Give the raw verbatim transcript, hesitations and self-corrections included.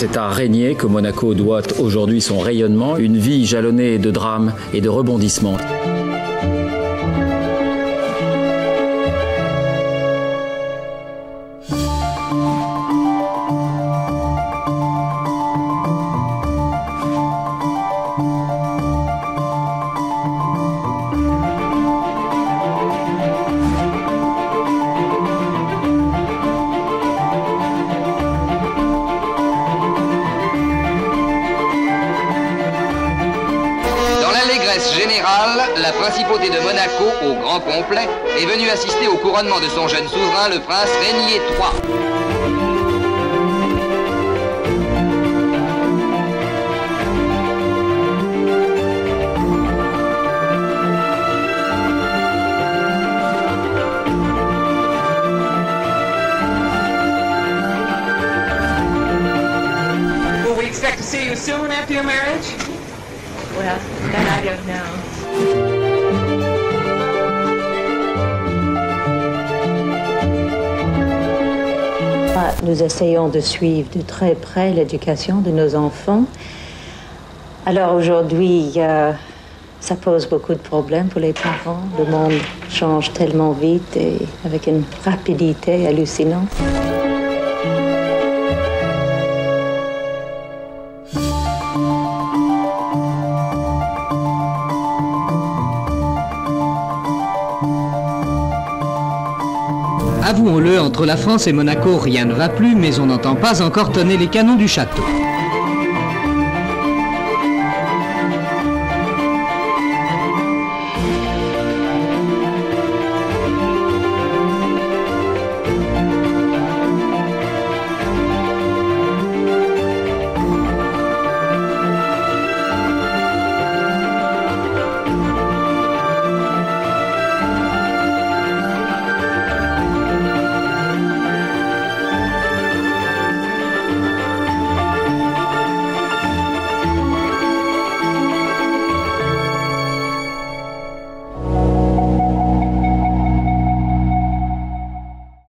C'est à Régnier que Monaco doit aujourd'hui son rayonnement, une vie jalonnée de drames et de rebondissements. Général, la principauté de Monaco, au grand complet, est venue assister au couronnement de son jeune souverain, le prince Régnier trois. Will we expect to see you soon after your marriage? Well, that I don't know. Nous essayons de suivre de très près l'éducation de nos enfants. Alors aujourd'hui, euh, ça pose beaucoup de problèmes pour les parents. Le monde change tellement vite et avec une rapidité hallucinante. Avouons-le, entre la France et Monaco, rien ne va plus, mais on n'entend pas encore tonner les canons du château.